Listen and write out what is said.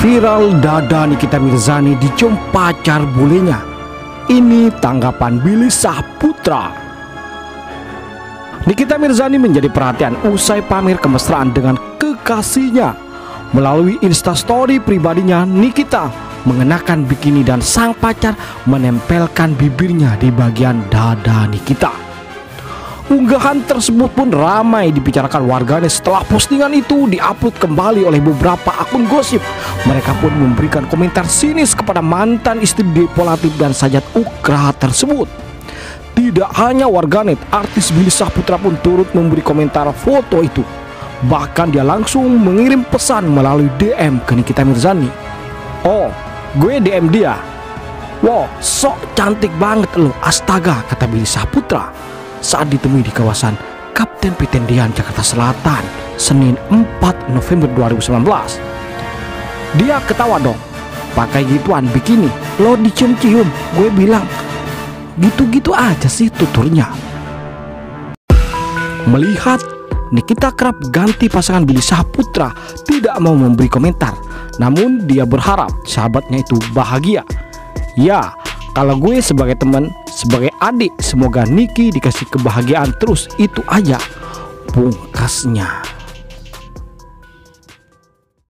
Viral dada Nikita Mirzani dicium pacar bulenya. Ini tanggapan Billy Syahputra. Nikita Mirzani menjadi perhatian usai pamer kemesraan dengan kekasihnya. Melalui instastory pribadinya, Nikita mengenakan bikini dan sang pacar menempelkan bibirnya di bagian dada Nikita. Unggahan tersebut pun ramai dibicarakan warganet setelah postingan itu diupload kembali oleh beberapa akun gosip. Mereka pun memberikan komentar sinis kepada mantan istri Depolatif dan Sajat Ukra tersebut. Tidak hanya warganet, artis Billy Syahputra pun turut memberi komentar foto itu. Bahkan dia langsung mengirim pesan melalui DM ke Nikita Mirzani. "Oh, gue DM dia. Wow, sok cantik banget lo, astaga," kata Billy Syahputra saat ditemui di kawasan Kapten Petendian, Jakarta Selatan, Senin 4 November 2019. Dia ketawa dong, "Pakai gituan bikini, lo dicium-cium." Gue bilang, "Gitu-gitu aja sih tuturnya." Melihat Nikita kerap ganti pasangan, Billy Syahputra tidak mau memberi komentar. Namun dia berharap sahabatnya itu bahagia. "Ya, kalau gue sebagai teman, sebagai adik, semoga Niki dikasih kebahagiaan terus, itu aja," pungkasnya.